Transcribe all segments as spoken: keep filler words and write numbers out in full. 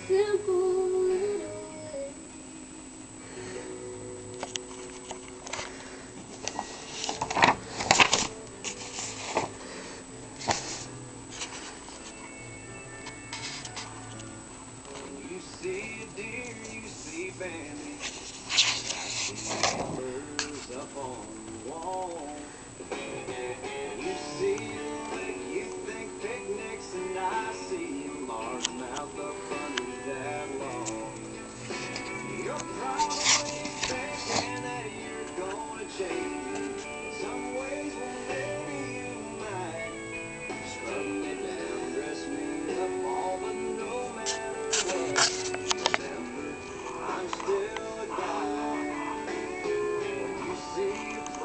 simple little way. You see a deer, you see Bambi, I see birds up on the wall. You see a lake, you think picnics, and I see a large mouth up under that log. You're probably thinking that you're gonna change. In some ways, well, maybe you might. Scrub me down, dress me up, all, but no matter what, remember, I'm still a guy. When you see a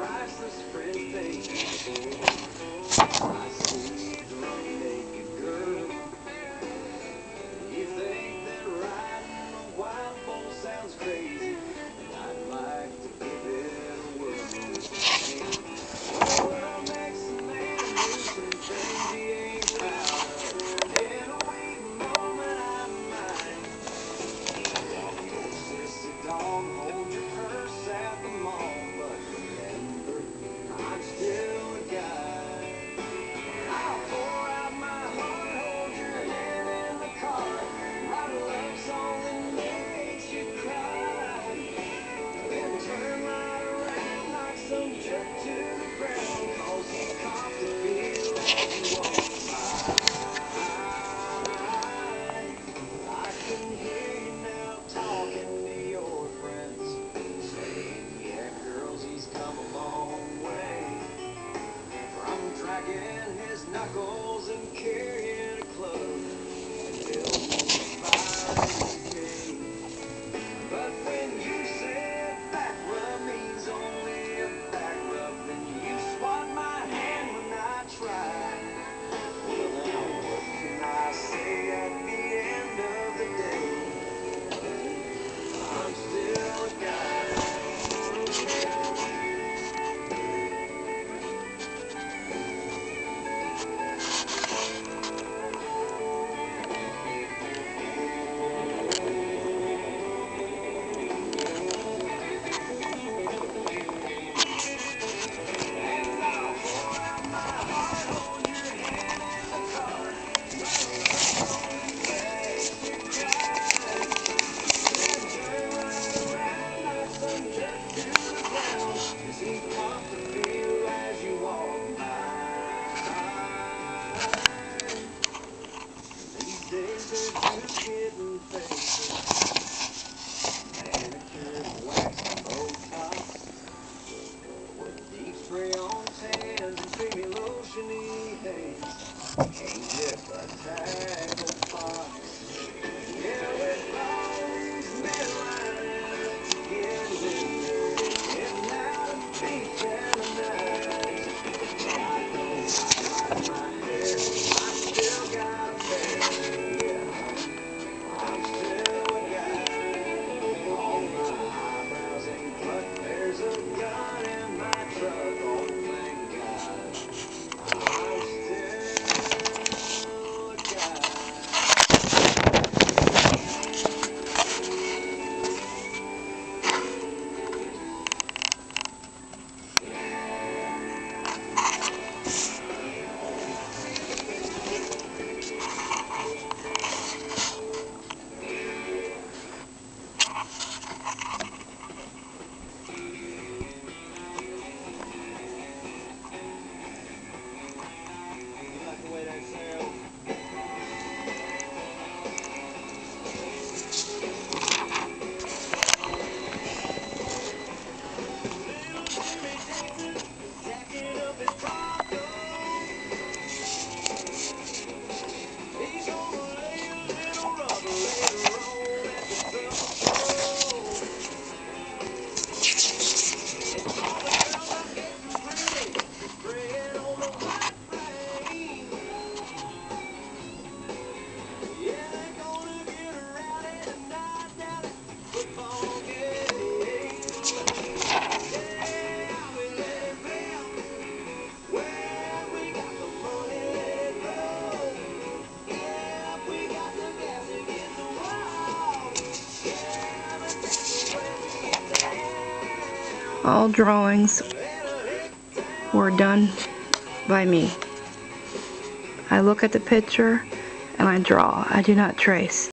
All drawings were done by me. I look at the picture and I draw. I do not trace.